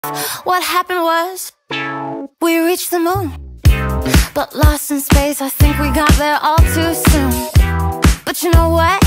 What happened was we reached the moon, but lost in space, I think we got there all too soon. But you know what?